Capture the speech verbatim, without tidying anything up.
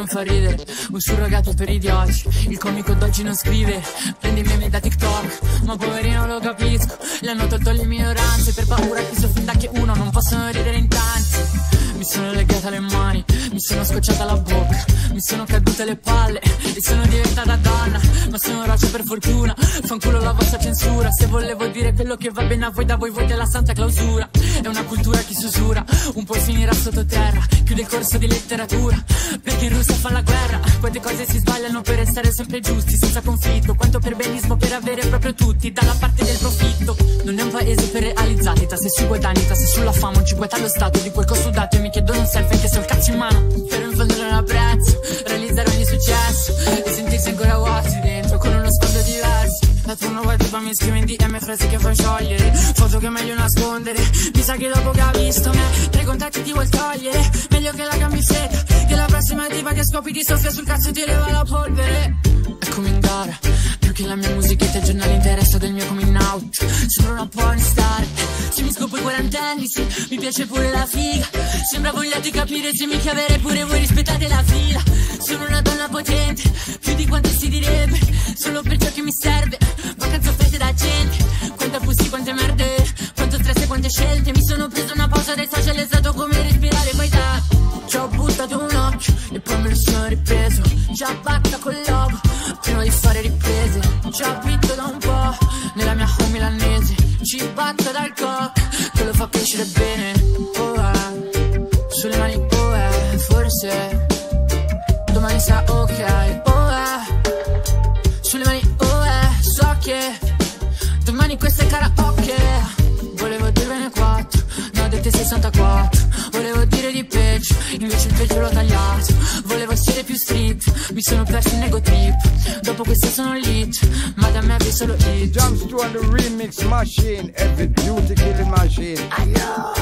fa ridere, un surrogato per idioti. Il comico d'oggi non scrive, prende i meme da TikTok. Ma poverino lo capisco, le hanno tolto le minoranze per paura che si offenda che uno, non possono ridere in tanti. Mi sono legata le mani, mi sono scocciata la bocca, mi sono cadute le palle e sono diventata donna. Ma sono roccia per fortuna, fanculo la vostra censura. Se volevo dire quello che va bene a voi, da voi voi della santa clausura. È una cultura che susura, un po' finirà sottoterra. Chiude il corso di letteratura, perché in Russia fa la guerra. Quante cose si sbagliano per essere sempre giusti, senza conflitto. Quanto perbenismo per avere proprio tutti dalla parte del profitto. Non è un paese per realizzati, tasse sui guadagni, tasse sulla fama. Un cinquanta allo stato di quel che ho sudato e mi chiedono un selfie anche se ho il cazzo in mano. Per in fondo non apprezzo, realizzare ogni successo e sentirsi ancora vuoti dentro con uno sfondo diverso. La tua nuova tipa mi scrive in D M frasi che fa sciogliere, foto che è meglio nascondere. Mi sa che dopo che ha visto me, tre contatti ti vuol togliere. Meglio che la cambi fretta, che la prossima tipa che scopri ti soffia sul cazzo e ti leva la polvere. Eccomi in gara, più che la mia musichetta, il giornale interessa del mio coming out. Sembra una pornstar, se mi scopo i quarantenni, sì, mi piace pure la figa. Sembra voglia di capire se mi chiavere pure voi rispettate la fila. Sono una donna potente, più di quanto si direbbe, solo per ciò che mi serve. Vacanze offerte da gente, quanta pussy, quante merde, quanto stress e quante scelte. Mi sono preso una pausa dai social, è stato come respirare poi da. Ci ho buttato un occhio e poi me lo sono ripreso. Già batta col logo, prima di fare riprese. Ci abito da un po', nella mia home milanese. Ci batto dal cock, che lo fa crescere bene. Oh eh, sulle mani oh eh, forse domani sarà ok. Oh eh, sulle mani oh eh, so che domani questa è karaoke. Volevo dirvene quattro, ne ho dette sessantaquattro. Volevo dire di peggio, invece il peggio l'ho tagliato. Volevo essere più street, mi sono perso in ego trip. Dopo questo sono lit, ma da me avevi solo hit. Jumps to on the remix machine, every beauty killing machine. I know.